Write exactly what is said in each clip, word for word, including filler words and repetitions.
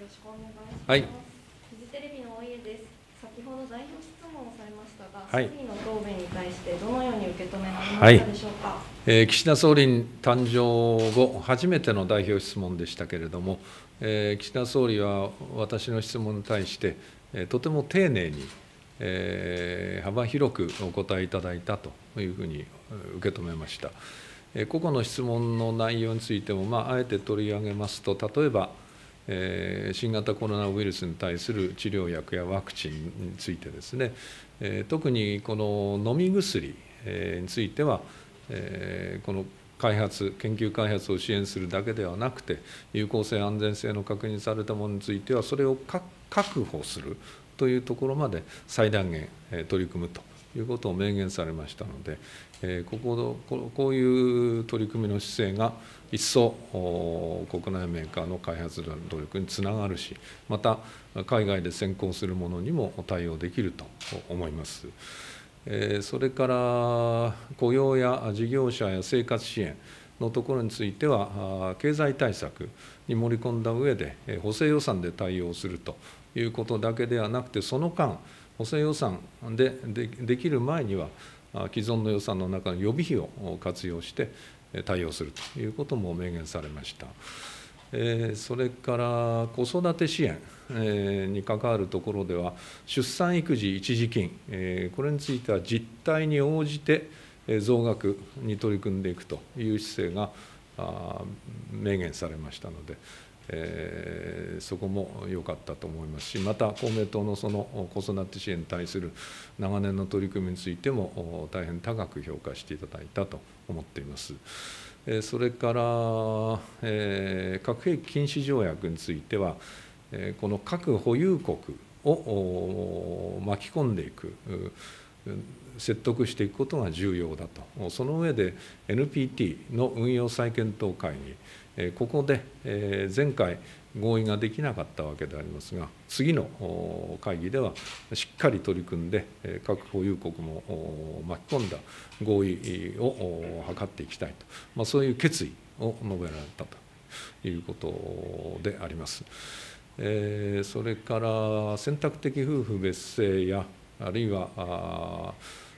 ろしくお願いします。 はい。 フジテレビの大家です。先ほど代表質問をされましたが、 はい、 総理の答弁に対してどのように受け止められましたでしょうか。はい、 えー、岸田総理誕生後、初めての代表質問でしたけれども、えー、岸田総理は私の質問に対して、えー、とても丁寧に、えー、幅広くお答えいただいたというふうに受け止めました。えー、個々の質問の内容についても、まあ、あえて取り上げますと、例えば、えー、新型コロナウイルスに対する治療薬やワクチンについてですね、えー、特にこの飲み薬については、えー、この開発、研究開発を支援するだけではなくて、有効性、安全性の確認されたものについては、それを確保するというところまで最大限取り組むということを明言されましたので、ここのこういう取り組みの姿勢が一層国内メーカーの開発努力につながるし、また海外で先行するものにも対応できると思います。それから雇用や事業者や生活支援のところについては、経済対策に盛り込んだ上で、補正予算で対応するということだけではなくて、その間、補正予算ででできる前には、既存の予算の中の予備費を活用して対応するということも明言されました。それから子育て支援に関わるところでは、出産育児一時金、これについては実態に応じて増額に取り組んでいくという姿勢が明言されましたので、えー、そこも良かったと思いますし、また公明党のその子育て支援に対する長年の取り組みについても大変高く評価していただいたと思っています。それから、えー、核兵器禁止条約については、この核保有国を巻き込んでいく、説得していくことが重要だと、その上で エヌピーティー の運用再検討会議、ここで前回合意ができなかったわけでありますが、次の会議ではしっかり取り組んで、核保有国も巻き込んだ合意を図っていきたいと、まあ、そういう決意を述べられたということであります。えー、それから選択的夫婦別姓や、あるいは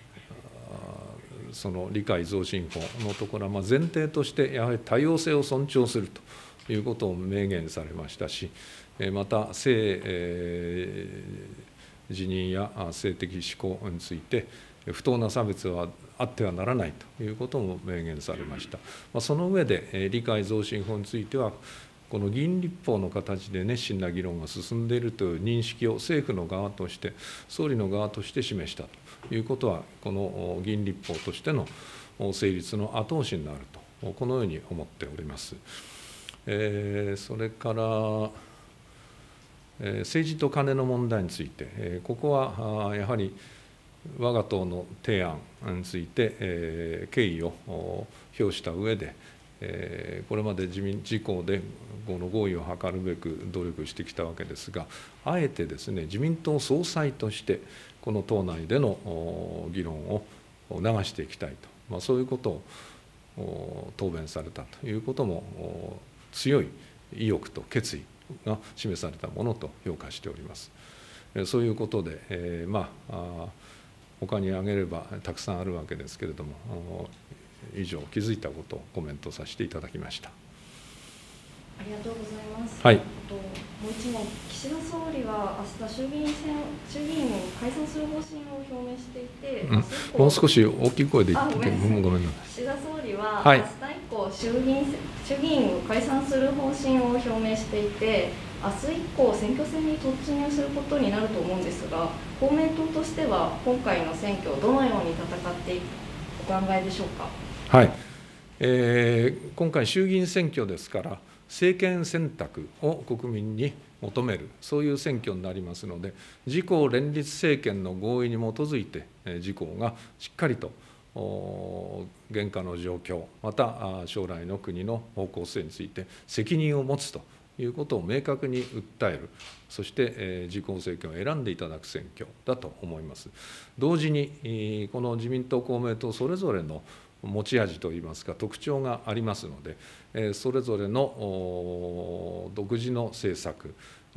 その理解増進法のところは、まあ前提として、やはり多様性を尊重するということを明言されましたし、また性、えー、自認や性的指向について、不当な差別はあってはならないということも明言されました。まあ、その上で、理解増進法については、この議員立法の形で熱心な議論が進んでいるという認識を政府の側として、総理の側として示したということは、この議員立法としての成立の後押しになると、このように思っております。えー、それから、えー、政治とカネの問題について、えー、ここはやはり我が党の提案について、えー、敬意を表した上で、えー、これまで自民自公でこの合意を図るべく努力してきたわけですが、あえてですね、自民党総裁として、この党内での議論を促していきたいと、まあ、そういうことを答弁されたということも、強い意欲と決意が示されたものと評価しております。そういうことで、えー、まあ、他に挙げればたくさんあるわけですけれども、以上、気づいたことをコメントさせていただきました。 ありがとうございます。 はい。 ともう一問、岸田総理は明日衆議院選衆議院を解散する方針を表明していて、 うん、もう少し大きい声で言って、ごめんなさい。 岸田総理は、 はい、 明日以降衆議院衆議院を解散する方針を表明していて、明日以降選挙戦に突入することになると思うんですが、公明党としては今回の選挙をどのように戦っていくお考えでしょうか。 はい、えー、今回、衆議院選挙ですから、政権選択を国民に求める、そういう選挙になりますので、自公連立政権の合意に基づいて、自公がしっかりと現下の状況、また将来の国の方向性について責任を持つということを明確に訴える、そして自公政権を選んでいただく選挙だと思います。同時に、この自民党、公明党それぞれの持ち味といいますか、特徴がありますので、それぞれの独自の政策、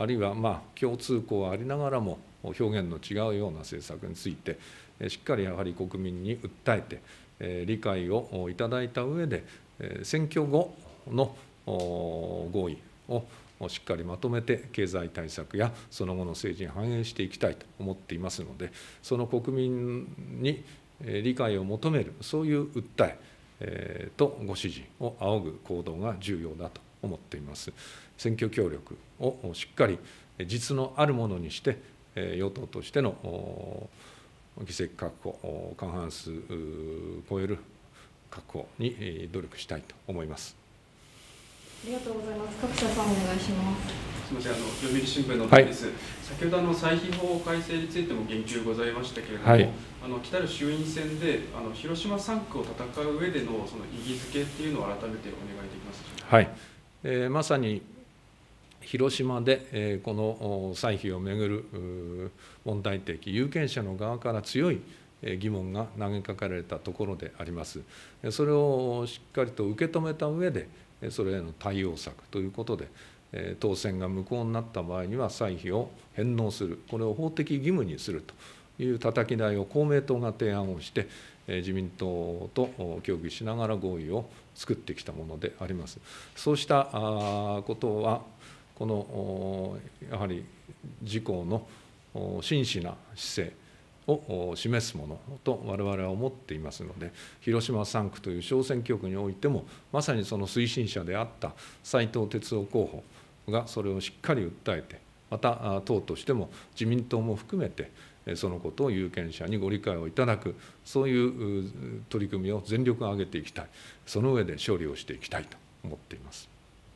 あるいはまあ共通項はありながらも表現の違うような政策についてしっかりやはり国民に訴えて理解をいただいた上で選挙後の合意をしっかりまとめて経済対策やその後の政治に反映していきたいと思っていますので、その国民に理解を求めるそういう訴えとご支持を仰ぐ行動が重要だと思っています。選挙協力をしっかり実のあるものにして与党としての議席確保、過半数超える確保に努力したいと思います。 ありがとうございます。角社さん、お願いします。 すみません、あの読売新聞のです、はい、先ほどあの歳費法改正についても言及ございましたけれども、はい、あの来たる衆院選であの広島さん区を戦う上でのその意義づけっていうのを改めてお願いできますでしょうか。 はい、えー、まさに広島で、えー、この歳費をめぐる問題提起、有権者の側から強い疑問が投げかけられたところであります。それをしっかりと受け止めた上で、それへの対応策ということで、当選が無効になった場合には歳費を返納する、これを法的義務にするというたたき台を公明党が提案をして、自民党と協議しながら合意を作ってきたものであります。そうしたことは、このやはり自公の真摯な姿勢を示すものと我々は思っていますので、広島さん区という小選挙区においても、まさにその推進者であった斉藤鉄夫候補がそれをしっかり訴えて、また党としても自民党も含めて、そのことを有権者にご理解をいただく、そういう取り組みを全力を挙げていきたい、その上で勝利をしていきたいと思っています。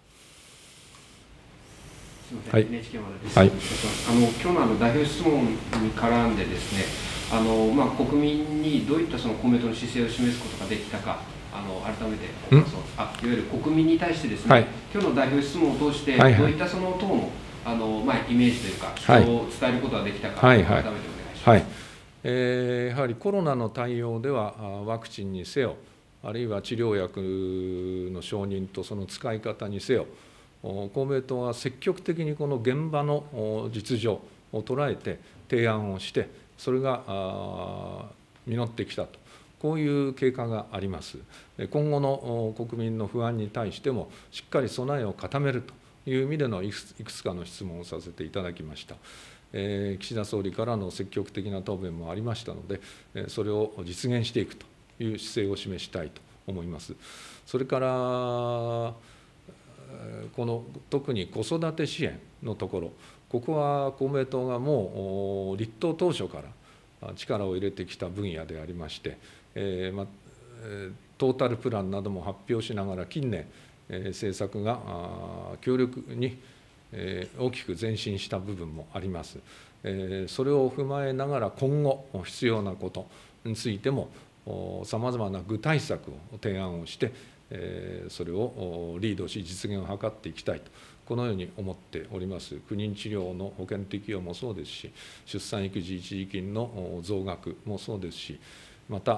すみません、はい、エヌエイチケー までです。はい、あの今日のあの代表質問に絡んでですね、あのまあ国民にどういったその公明党の姿勢を示すことができたか、あの改めてあいわゆる国民に対してですね、はい、今日の代表質問を通してどういったその党のあのまあイメージというか主張を伝えることができたか、はい、改めてお願いします。 はいはい、えー、やはりコロナの対応ではワクチンにせよ、あるいは治療薬の承認とその使い方にせよ、公明党は積極的にこの現場の実情を捉えて提案をして、それが実ってきたと、こういう経過があります。今後の国民の不安に対しても、しっかり備えを固めるという意味でのいくつかの質問をさせていただきました。えー、岸田総理からの積極的な答弁もありましたので、それを実現していくという姿勢を示したいと思います。それからこの特に子育て支援のところ、ここは公明党がもう立党当初から力を入れてきた分野でありまして、えーま、トータルプランなども発表しながら、近年、えー、政策が強力に、えー、大きく前進した部分もあります。えー、それを踏まえながら、今後必要なことについてもさまざまな具体策を提案をして、それをリードし実現を図っていきたいと、このように思っております。不妊治療の保険適用もそうですし、出産育児一時金の増額もそうですし、また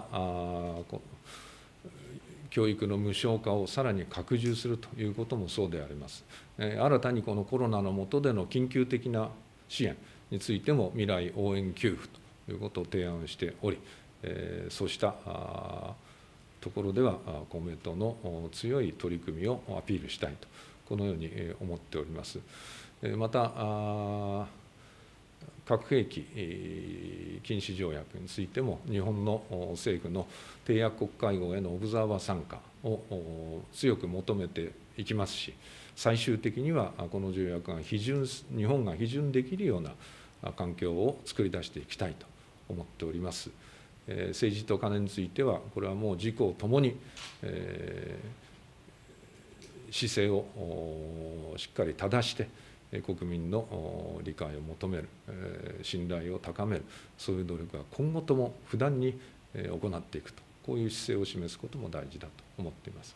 教育の無償化をさらに拡充するということもそうであります。新たにこのコロナの下での緊急的な支援についても未来応援給付ということを提案しており、そうしたところでは公明党の強い取り組みをアピールしたいと、このように思っております。また核兵器禁止条約についても、日本の政府の締約国会合へのオブザーバー参加を強く求めていきますし、最終的にはこの条約が批准、日本が批准できるような環境を作り出していきたいと思っております。政治とカネについては、これはもう自公ともに、えー、姿勢をしっかり正して、国民の理解を求める、信頼を高める、そういう努力は今後とも不断に行っていくと、こういう姿勢を示すことも大事だと思っています。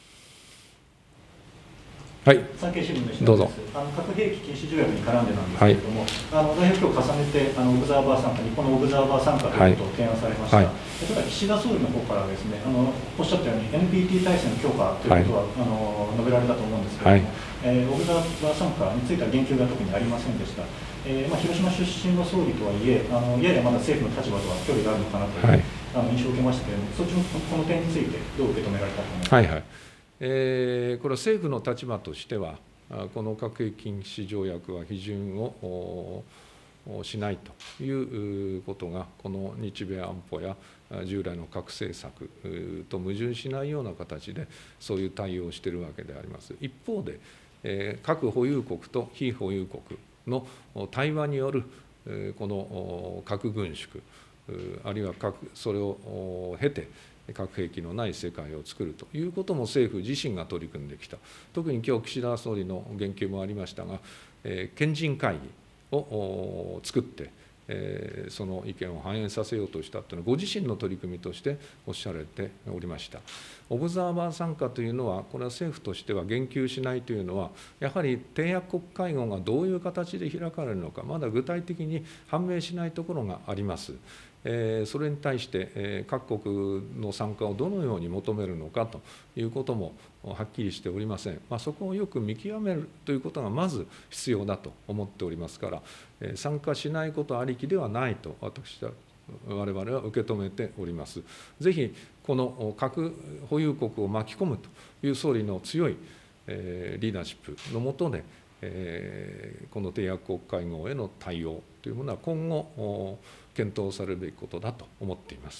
はい、 産経新聞の石田です。 どうぞ。 あの核兵器禁止条約に絡んでなんですけれども、はい、あの代表今日重ねてあのオブザーバー参加、日本のオブザーバー参加ということを提案されました。はいはい、ただ岸田総理の方からですね、あのおっしゃったように エヌピーティー 体制の強化ということは、はい、あの述べられたと思うんですけれども、はい、 えー、オブザーバー参加については言及が特にありませんでした。えーまあ、広島出身の総理とはいえ、あのややまだ政府の立場とは距離があるのかなという、はい、あの印象を受けましたけれども、そっちのこの点について、どう受け止められたと思いますか。 はいはい、えー、これは政府の立場としては、この核兵器禁止条約は批准をしないということが、この日米安保や従来の核政策と矛盾しないような形で、そういう対応をしているわけであります。一方で、えー、核保有国と非保有国の対話によるこの核軍縮、あるいは核それを経て核兵器のない世界を作るということも政府自身が取り組んできた。特に今日岸田総理の言及もありましたが、えー、賢人会議を作って、えー、その意見を反映させようとしたというのは、ご自身の取り組みとしておっしゃられておりました。オブザーバー参加というのは、これは政府としては言及しないというのは、やはり締約国会合がどういう形で開かれるのか、まだ具体的に判明しないところがあります。えー、それに対して、えー、各国の参加をどのように求めるのかということもはっきりしておりません。まあ、そこをよく見極めるということがまず必要だと思っておりますから、えー、参加しないことありきではないと私は我々は受け止めております。ぜひこの核保有国を巻き込むという総理の強い、えー、リーダーシップの下で、えー、この締約国会合への対応というものは今後検討されるべきことだと思っています。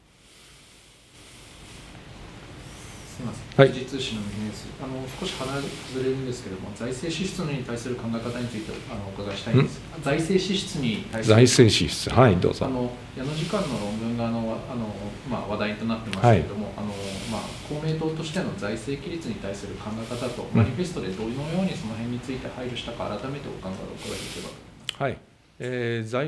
すみません、時事通信のミネです。あの少し離れるんですけれども、財政支出に対する考え方についてあのお伺いしたいんです。財政支出に対する財政支出、はい、どうぞ。 あの矢野次官の論文があのあの、まあ、話題となってますけれども、はい、あのまあ、公明党としての財政規律に対する考え方と、マニフェストでどのようにその辺について配慮したか、改めてお考えをお伺いできればと思います。 はい、えー、財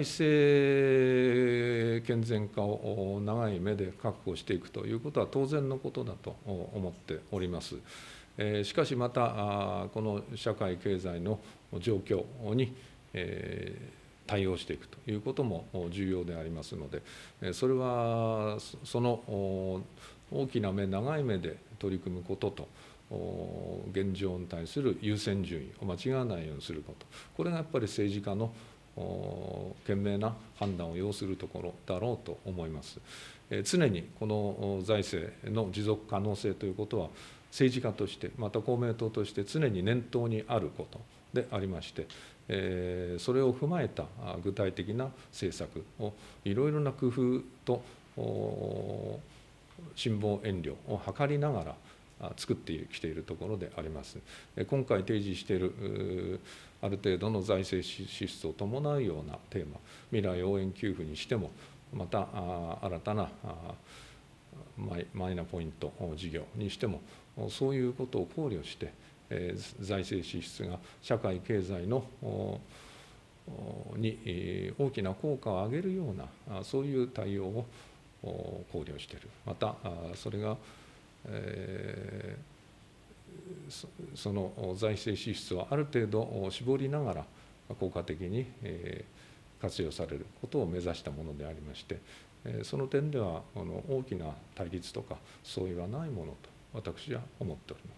政健全化を長い目で確保していくということは当然のことだと思っております。えー、しかしまたこの社会経済の状況に、えー、対応していくということも重要でありますので、それはその大きな目長い目で取り組むことと、現状に対する優先順位を間違わないようにすること、これがやっぱり政治家の賢明な判断を要するところだろうと思います。常にこの財政の持続可能性ということは、政治家として、また公明党として常に念頭にあることでありまして、それを踏まえた具体的な政策をいろいろな工夫と辛抱遠慮を図りながら作ってきているところであります。今回提示しているある程度の財政支出を伴うようなテーマ、未来応援給付にしても、また新たなマイナポイント事業にしても、そういうことを考慮して、財政支出が社会経済のに大きな効果を上げるような、そういう対応を考慮している。またそれがえー、その財政支出をある程度絞りながら効果的に活用されることを目指したものでありまして、その点ではあの大きな対立とか相違はないものと私は思っております。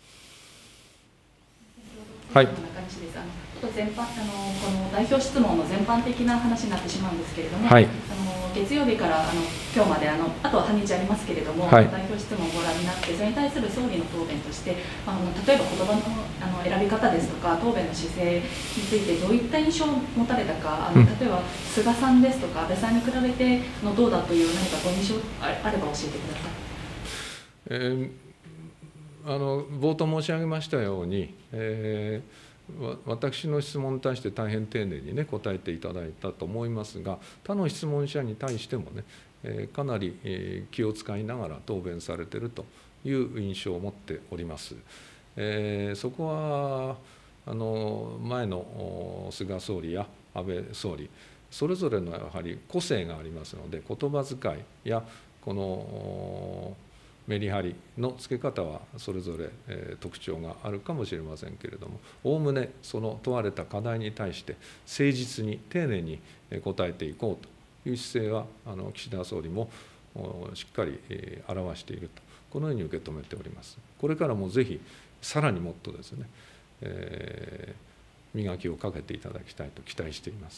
はい、中西です。あのちょっと全般あのこの代表質問の全般的な話になってしまうんですけれども、はい、あの月曜日からあの今日まであのあとは半日ありますけれども、はい、代表質問をご覧になって、それに対する総理の答弁として、あの例えば言葉のあの選び方ですとか答弁の姿勢についてどういった印象を持たれたか、あの例えば菅さんですとか安倍さんに比べてのどうだという何かご印象あれば教えてください。 えーあの冒頭申し上げましたように、えー、私の質問に対して大変丁寧に、ね、答えていただいたと思いますが、他の質問者に対してもね、えー、かなり、えー、気を使いながら答弁されているという印象を持っております。えー、そこはあの前の菅総理や安倍総理、それぞれのやはり個性がありますので、言葉遣いやこのメリハリのつけ方はそれぞれ、えー、特徴があるかもしれませんけれども、おおむねその問われた課題に対して誠実に丁寧に答えていこうという姿勢はあの岸田総理もしっかり、えー、表していると、このように受け止めております。これからもぜひ、 さらにもっとですね、えー、磨きをかけていただきたいと期待しています。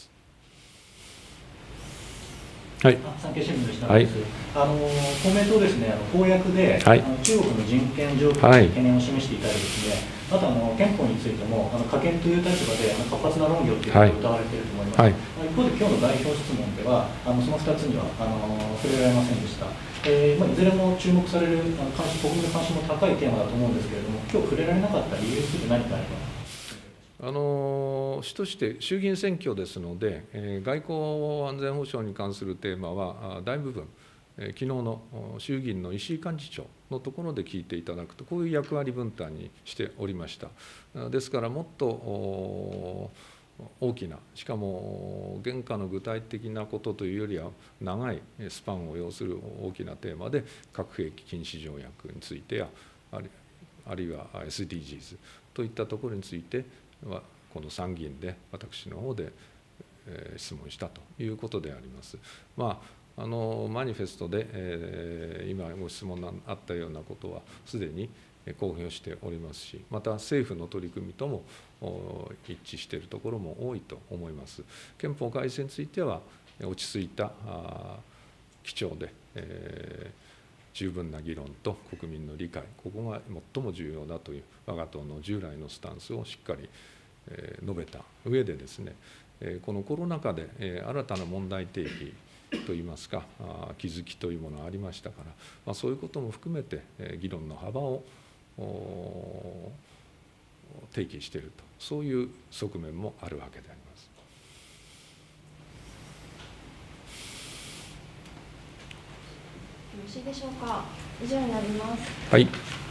はい、 産経新聞でした、はい、あの公明党ですね、あの公約で、はい、あの中国の人権状況に懸念を示していたりですね、はい、あとあの憲法についてもあの可権という立場であの活発な論議をということを歌われていると思います。はい、一方で今日の代表質問ではあのそのふたつにはあの触れられませんでした。えーまあ、いずれも注目されるあの関心国民の関心も高いテーマだと思うんですけれども、今日触れられなかった理由について何かあれば。 あの主として衆議院選挙ですので、えー、外交安全保障に関するテーマは大部分、えー、昨日の衆議院の石井幹事長のところで聞いていただくと、こういう役割分担にしておりました。ですからもっと大きな、しかも現下の具体的なことというよりは長いスパンを要する大きなテーマで、核兵器禁止条約についてやあるいは エスディージーズ といったところについてはこの参議院で私の方で質問したということであります。まあ、あのマニフェストで、えー、今ご質問のあったようなことはすでに公表しておりますし、また政府の取り組みとも一致しているところも多いと思います。憲法改正については落ち着いた基調で、えー十分な議論と国民の理解、ここが最も重要だという我が党の従来のスタンスをしっかり述べた上でですね、このコロナ禍で新たな問題提起といいますか、気づきというものがありましたから、まあ、そういうことも含めて議論の幅を提起していると、そういう側面もあるわけであります。 よろしいでしょうか。以上になります。 はい。